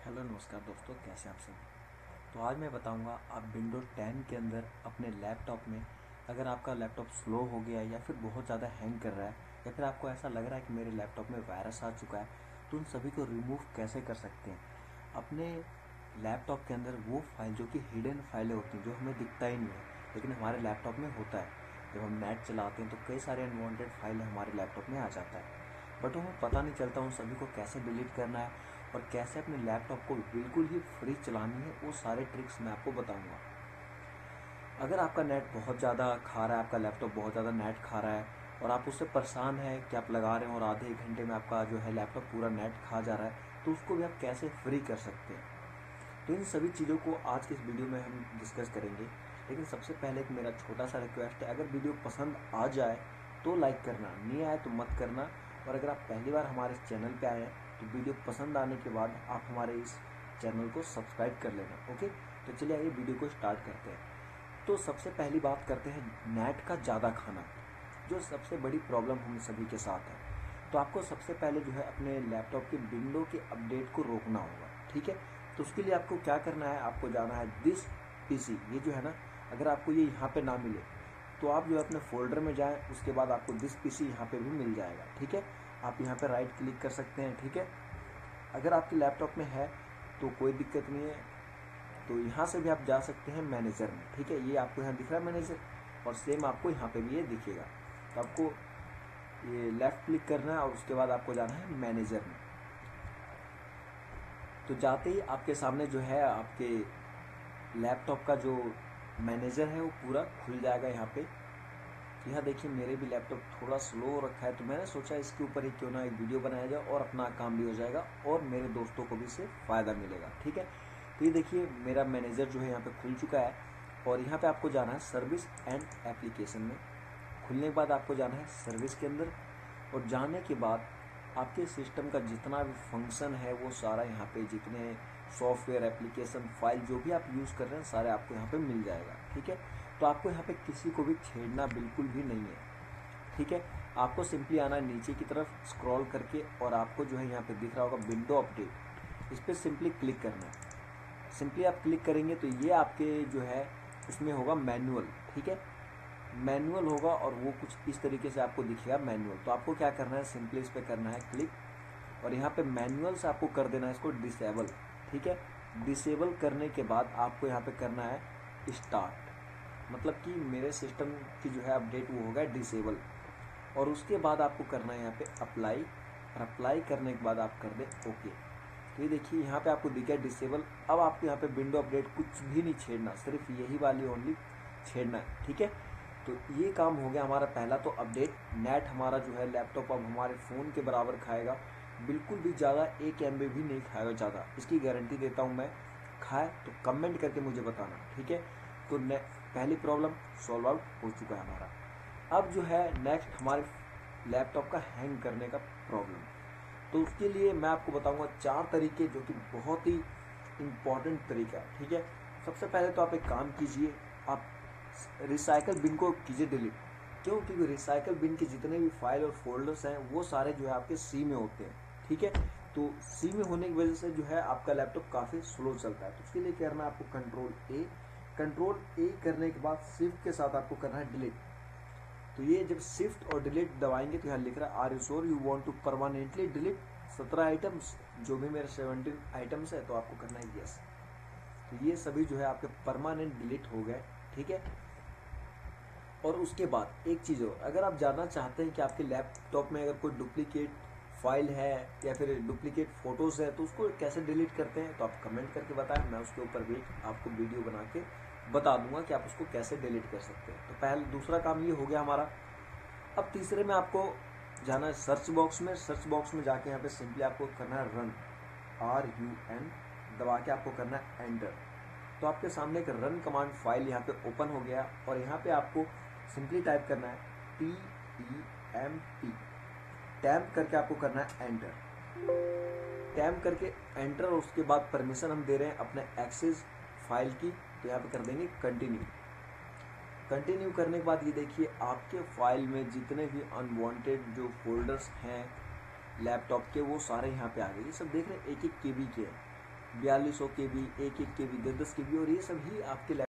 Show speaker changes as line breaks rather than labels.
Hello नमस्कार दोस्तों, कैसे आप सभी। तो आज मैं बताऊंगा आप विंडोज 10 के अंदर अपने लैपटॉप में अगर आपका लैपटॉप स्लो हो गया है या फिर बहुत ज़्यादा हैंग कर रहा है या फिर आपको ऐसा लग रहा है कि मेरे लैपटॉप में वायरस आ चुका है, तो उन सभी को रिमूव कैसे कर सकते हैं। अपने लैपटॉप के अंदर वो फाइल जो कि हिडन फाइलें होती हैं, जो हमें दिखता ही नहीं है लेकिन हमारे लैपटॉप में होता है। जब हम नेट चलाते हैं तो कई सारे अनवांटेड फाइल हमारे लैपटॉप में आ जाता है, बट हमें पता नहीं चलता उन सभी को कैसे डिलीट करना है और कैसे अपने लैपटॉप को बिल्कुल ही फ्री चलानी है। वो सारे ट्रिक्स मैं आपको बताऊंगा। अगर आपका नेट बहुत ज़्यादा खा रहा है, आपका लैपटॉप बहुत ज़्यादा नेट खा रहा है और आप उससे परेशान हैं कि आप लगा रहे हैं और आधे एक घंटे में आपका जो है लैपटॉप पूरा नेट खा जा रहा है, तो उसको भी आप कैसे फ्री कर सकते हैं। तो इन सभी चीज़ों को आज के इस वीडियो में हम डिस्कस करेंगे। लेकिन सबसे पहले एक मेरा छोटा सा रिक्वेस्ट है, अगर वीडियो पसंद आ जाए तो लाइक करना, नहीं आए तो मत करना। और अगर आप पहली बार हमारे इस चैनल पे आए हैं तो वीडियो पसंद आने के बाद आप हमारे इस चैनल को सब्सक्राइब कर लेना। ओके, तो चलिए आइए वीडियो को स्टार्ट करते हैं। तो सबसे पहली बात करते हैं नेट का ज़्यादा खाना, जो सबसे बड़ी प्रॉब्लम हम सभी के साथ है। तो आपको सबसे पहले जो है अपने लैपटॉप के विंडो के अपडेट को रोकना होगा। ठीक है, तो उसके लिए आपको क्या करना है, आपको जाना है दिस पीसी, ये जो है ना, अगर आपको ये यहाँ पे ना मिले तो आप जो है अपने फोल्डर में जाएं, उसके बाद आपको दिस पीसी यहाँ पे भी मिल जाएगा। ठीक है, आप यहाँ पे राइट क्लिक कर सकते हैं। ठीक है, अगर आपके लैपटॉप में है तो कोई दिक्कत नहीं है, तो यहाँ से भी आप जा सकते हैं मैनेजर में। ठीक है, ये आपको यहाँ दिख रहा है मैनेजर, और सेम आपको यहाँ पे भी ये दिखेगा। तो आपको ये लेफ़्ट क्लिक करना है और उसके बाद आपको जाना है मैनेजर में। तो जाते ही आपके सामने जो है आपके लैपटॉप का जो मैनेजर है वो पूरा खुल जाएगा यहाँ पे। तो यहाँ देखिए मेरे भी लैपटॉप थोड़ा स्लो हो रखा है, तो मैंने सोचा इसके ऊपर ही क्यों ना एक वीडियो बनाया जाए और अपना काम भी हो जाएगा और मेरे दोस्तों को भी इससे फ़ायदा मिलेगा। ठीक है, तो ये देखिए मेरा मैनेजर जो है यहाँ पे खुल चुका है और यहाँ पे आपको जाना है सर्विस एंड एप्लीकेशन में। खुलने के बाद आपको जाना है सर्विस के अंदर, और जाने के बाद आपके सिस्टम का जितना भी फंक्शन है वो सारा यहाँ पे, जितने सॉफ्टवेयर एप्लीकेशन फाइल जो भी आप यूज़ कर रहे हैं सारे आपको यहाँ पे मिल जाएगा। ठीक है, तो आपको यहाँ पे किसी को भी छेड़ना बिल्कुल भी नहीं है। ठीक है, आपको सिंपली आना है नीचे की तरफ स्क्रॉल करके, और आपको जो है यहाँ पे दिख रहा होगा विंडो अपडेट, इस पर सिंपली क्लिक करना है। सिंपली आप क्लिक करेंगे तो ये आपके जो है इसमें होगा मैनुअल। ठीक है, मैनुअल होगा और वो कुछ इस तरीके से आपको दिखेगा मैनुअल। तो आपको क्या करना है, सिंपली इस पर करना है क्लिक, और यहाँ पे मैनुअल से आपको कर देना है इसको डिसेबल। ठीक है, डिसेबल करने के बाद आपको यहाँ पे करना है स्टार्ट, मतलब कि मेरे सिस्टम की जो है अपडेट वो होगा डिसेबल। और उसके बाद आपको करना है यहाँ पे अप्लाई, और अप्लाई करने के बाद आप कर दें ओके। तो ये देखिए यहाँ पे आपको दिखा है डिसेबल। अब आपको यहाँ पे विंडो अपडेट कुछ भी नहीं छेड़ना, सिर्फ यही वाली ओनली छेड़ना है। ठीक है, तो ये काम हो गया हमारा पहला। तो अपडेट नेट हमारा जो है लैपटॉप अब हमारे फ़ोन के बराबर खाएगा, बिल्कुल भी ज़्यादा 1 MB भी नहीं खाएगा ज़्यादा, इसकी गारंटी देता हूँ मैं। खाए तो कमेंट करके मुझे बताना। ठीक है, तो पहली प्रॉब्लम सॉल्व आउट हो चुका है हमारा। अब जो है नेक्स्ट हमारे लैपटॉप का हैंग करने का प्रॉब्लम। तो उसके लिए मैं आपको बताऊंगा 4 तरीके, जो कि बहुत ही इम्पॉर्टेंट तरीका है। ठीक है, सबसे पहले तो आप एक काम कीजिए, आप रिसाइकल बिन को कीजिए डिलीट। क्यों? क्योंकि रिसाइकल बिन के जितने भी फाइल और फोल्डर्स हैं वो सारे जो है आपके सी में होते हैं। ठीक है, तो सी में होने की वजह से जो है आपका लैपटॉप काफ़ी स्लो चलता है। तो उसके लिए करना है आपको कंट्रोल ए करने के बाद शिफ्ट के साथ आपको करना है डिलीट। तो ये जब शिफ्ट और डिलीट दबाएंगे तो यहाँ लिख रहा है are you sure you want to permanently delete 17 items, जो भी मेरे 17 आइटम्स है, तो आपको करना है यस। तो ये सभी जो है आपके परमानेंट डिलीट हो गए। ठीक है, और उसके बाद एक चीज़ और, अगर आप जानना चाहते हैं कि आपके लैपटॉप में अगर कोई डुप्लीकेट फाइल है या फिर डुप्लीकेट फ़ोटोज़ है तो उसको कैसे डिलीट करते हैं, तो आप कमेंट करके बताएं, मैं उसके ऊपर भी आपको वीडियो बना के बता दूंगा कि आप उसको कैसे डिलीट कर सकते हैं। तो पहले दूसरा काम ये हो गया हमारा। अब तीसरे में आपको जाना है सर्च बॉक्स में। सर्च बॉक्स में जाके यहाँ पे सिंपली आपको करना है रन, RUN दबा के आपको करना है एंटर। तो आपके सामने एक रन कमांड फाइल यहाँ पे ओपन हो गया, और यहाँ पे आपको सिंपली टाइप करना है TEMP, टैम्प करके आपको करना है एंटर। टैम्प करके एंटर, और उसके बाद परमिशन हम दे रहे हैं अपने एक्सेस फाइल की, तो यहाँ पे कर देंगे कंटिन्यू। कंटिन्यू करने के बाद ये देखिए आपके फाइल में जितने भी अनवांटेड जो फोल्डर्स हैं लैपटॉप के वो सारे यहाँ पे आ गए। ये सब देख रहे हैं 1-1 KB के हैं। 4200 KB, 1 KB, 10 KB और ये सभी आपके